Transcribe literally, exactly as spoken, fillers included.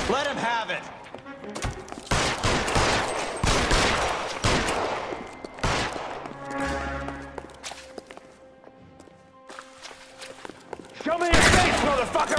Let him have it! Show me your face, motherfucker!